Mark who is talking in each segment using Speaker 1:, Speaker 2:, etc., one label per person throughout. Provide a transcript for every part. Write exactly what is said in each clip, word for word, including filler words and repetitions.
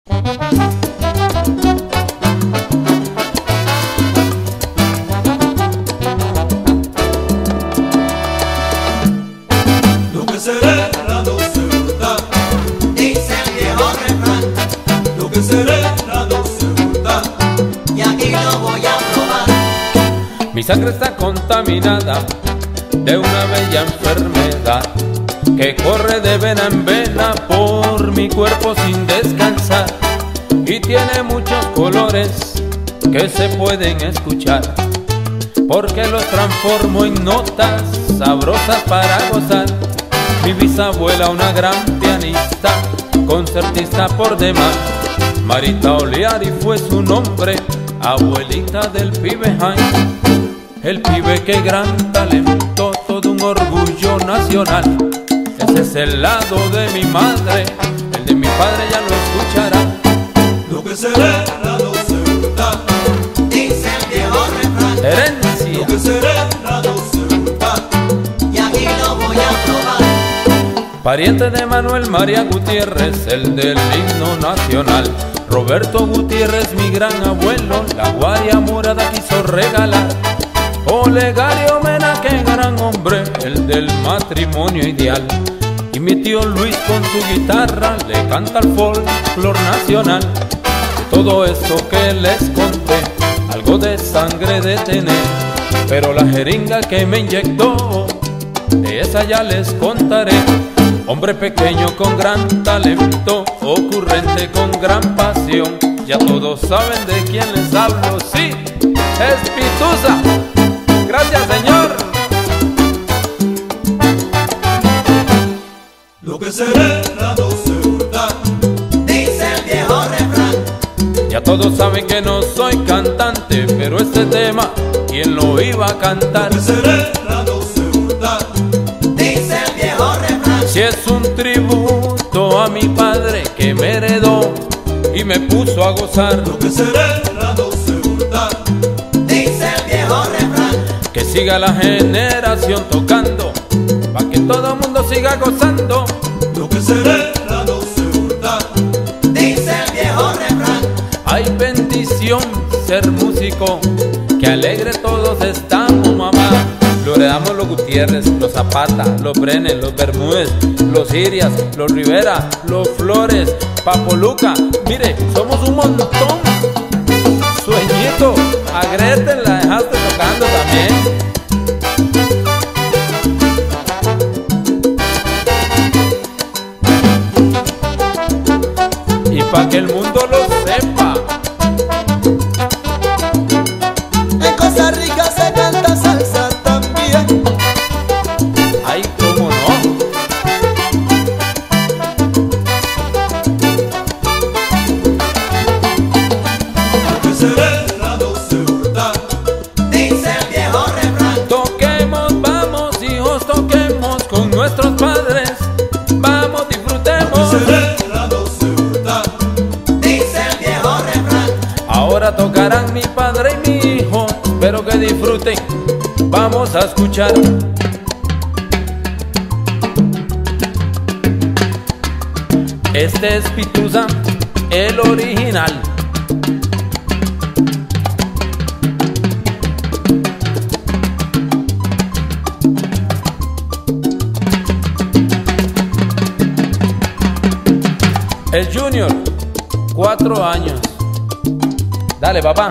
Speaker 1: Lo que serena no se hurta,
Speaker 2: dice el viejo refrán.
Speaker 1: lo que serena no se hurta,
Speaker 2: Y aquí lo voy a probar.
Speaker 3: Mi sangre está contaminada de una bella enfermedad que corre de vena en vena por mi cuerpo sin descansar, y tiene muchos colores que se pueden escuchar, porque los transformo en notas sabrosas para gozar. Mi bisabuela, una gran pianista, concertista por demás, Marita Oliari fue su nombre, abuelita del pibe Jaime. El pibe, que gran talento, todo un orgullo nacional. Ese es el lado de mi madre, el de mi padre ya lo escuchará.
Speaker 1: lo que serena no se hurta,
Speaker 2: Dice el viejo refrán.
Speaker 1: lo
Speaker 3: Herencia.
Speaker 1: que serena no se hurta,
Speaker 2: Y aquí lo voy a probar.
Speaker 3: Pariente de Manuel María Gutiérrez, el del himno nacional. Roberto Gutiérrez, mi gran abuelo, la guaria morada quiso regalar. Olegario Mena, que gran hombre, el del matrimonio ideal. Y mi tío Luis con su guitarra le canta al folclor nacional. De todo eso que les conté, algo de sangre de tener, pero la jeringa que me inyectó, de esa ya les contaré. Hombre pequeño con gran talento, ocurrente con gran pasión, ya todos saben de quién les hablo, sí, es Pitusa. Gracias, señor.
Speaker 1: lo que serena no se hurta,
Speaker 2: Dice el viejo refrán.
Speaker 3: Ya todos saben que no soy cantante, pero este tema, ¿quién lo iba a cantar?
Speaker 1: lo que serena no se hurta,
Speaker 2: Dice el viejo refrán.
Speaker 3: Si es un tributo a mi padre que me heredó y me puso a gozar,
Speaker 1: lo que serena no se hurta,
Speaker 2: Dice el viejo refrán.
Speaker 3: que siga la generación tocando, pa' que todo el mundo siga gozando.
Speaker 1: lo que serena no se hurta,
Speaker 2: Dice el viejo refrán.
Speaker 3: Hay bendición ser músico, que alegre todos estamos, mamá. Lo heredamos los Gutiérrez, los Zapata, los Brenes, los Bermúdez, los Irias, los Rivera, los Flores, Papoluca. Mire, somos un montón. Sueñito, a Gretel la dejaste tocando también. Y pa' que el mundo lo sepa,
Speaker 2: En Costa Rica se canta salsa también.
Speaker 3: ay, cómo no.
Speaker 1: lo que serena no se hurta,
Speaker 2: Dice el viejo refrán.
Speaker 3: Toquemos, vamos hijos, toquemos con nuestros padres. Vamos,
Speaker 1: lo que
Speaker 3: disfrutemos.
Speaker 1: serena no se hurta,
Speaker 2: Dice el viejo refrán.
Speaker 3: Ahora tocarán mi padre y mi hijo, espero que disfruten. Vamos a escuchar. Este es Pitusa, el original. El Junior, cuatro años. Dale, papá.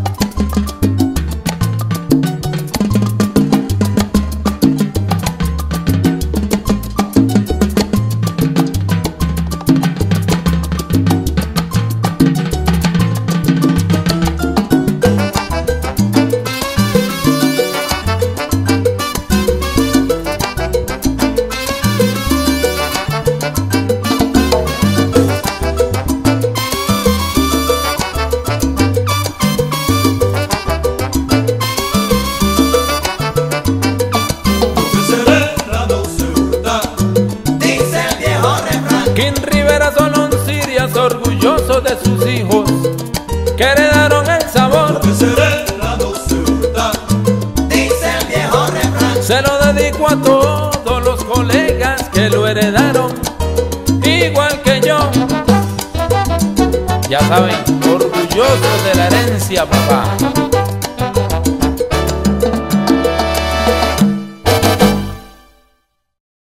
Speaker 1: lo que serena no se hurta,
Speaker 2: Dice el viejo refrán.
Speaker 3: King Rivera Solón Sirias, orgulloso de sus hijos que heredaron el
Speaker 1: lo
Speaker 3: sabor.
Speaker 1: que serena no se hurta,
Speaker 2: Dice el viejo refrán.
Speaker 3: Se lo dedico a todos los colegas que lo heredaron, igual que yo. Ya saben, orgullosos de la herencia, papá.